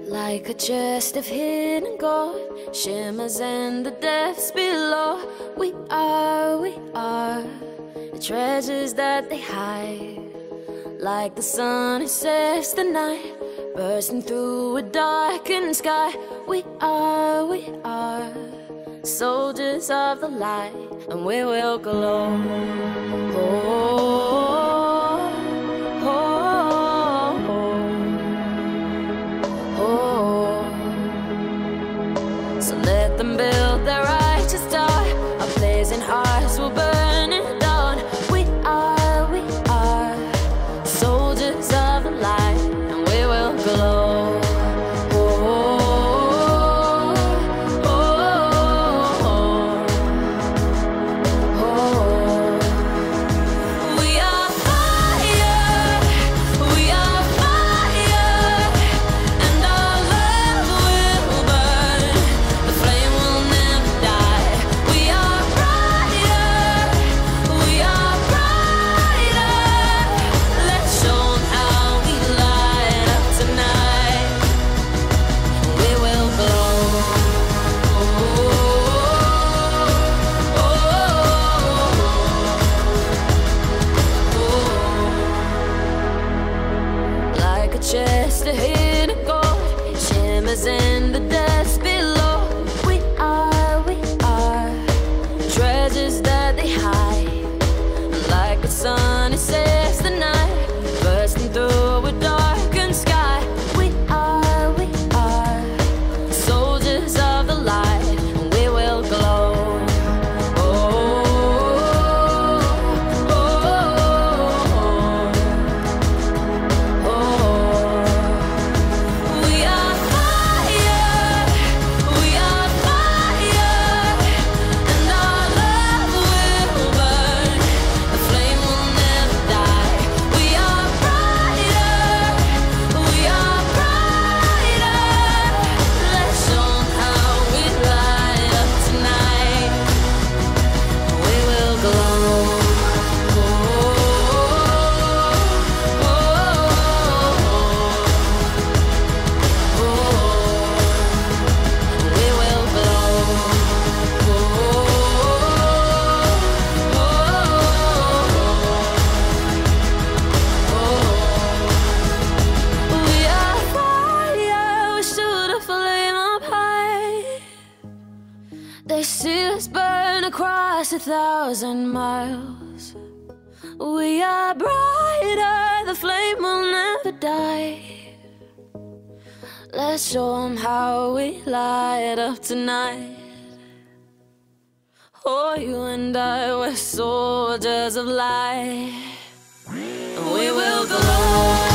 Like a chest of hidden gold shimmers in the depths below. We are the treasures that they hide. Like the sun who sets the night, bursting through a darkened sky. We are soldiers of the light, and we will glow. Oh, oh, oh, oh. So let them build their righteous star. Our blazing hearts will burn it down. We are soldiers of the light, and we will glow. Chest of hidden gold shimmers in the depths below. We are treasures that they hide. Like the sun, it sets the night, bursting through a darkened sky. We are soldiers of the light, and we will glow. They see us burn across 1,000 miles. We are brighter, the flame will never die. Let's show them how we light up tonight. Oh, you and I, we're soldiers of light, and we will glow.